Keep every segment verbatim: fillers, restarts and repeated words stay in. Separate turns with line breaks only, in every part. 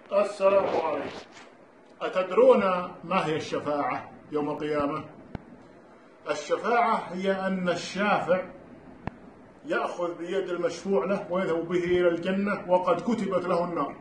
السلام عليكم. أتدرون ما هي الشفاعة يوم القيامة؟ الشفاعة هي أن الشافع يأخذ بيد المشفوع له ويذهب به إلى الجنة وقد كتبت له النار.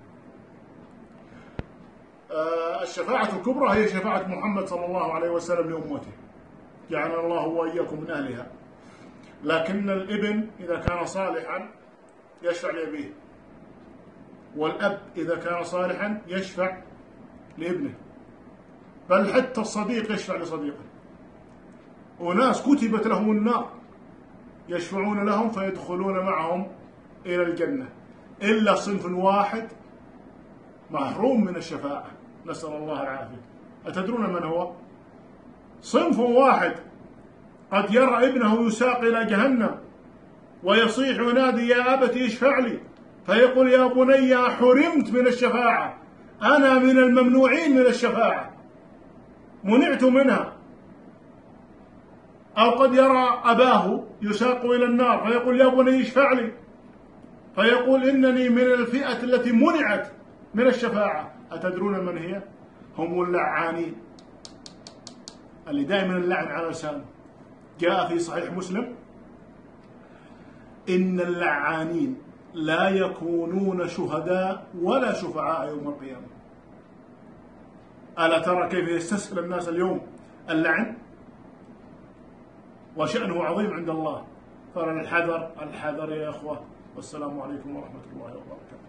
الشفاعة الكبرى هي شفاعة محمد صلى الله عليه وسلم لأمته، جعلنا الله وإياكم من أهلها. لكن الابن إذا كان صالحا يشفع لأبيه، والأب إذا كان صالحا يشفع لابنه، بل حتى الصديق يشفع لصديقه. وناس كتبت لهم النار يشفعون لهم فيدخلون معهم إلى الجنة، إلا صنف واحد محروم من الشفاعة، نسأل الله العافية. أتدرون من هو؟ صنف واحد قد يرى ابنه يساق إلى جهنم ويصيح وينادي يا أبت اشفع لي، فيقول يا بني حرمت من الشفاعة، أنا من الممنوعين من الشفاعة، منعت منها. أو قد يرى أباه يساق إلى النار فيقول يا بني اشفع لي، فيقول إنني من الفئة التي منعت من الشفاعة. أتدرون من هي؟ هم اللعانين، اللي دائما اللعن على لسانه. جاء في صحيح مسلم إن اللعانين لا يكونون شهداء ولا شفعاء يوم القيامة. ألا ترى كيف يستسهل الناس اليوم اللعن؟ وشأنه عظيم عند الله. فالحذر الحذر يا أخوة، والسلام عليكم ورحمة الله وبركاته.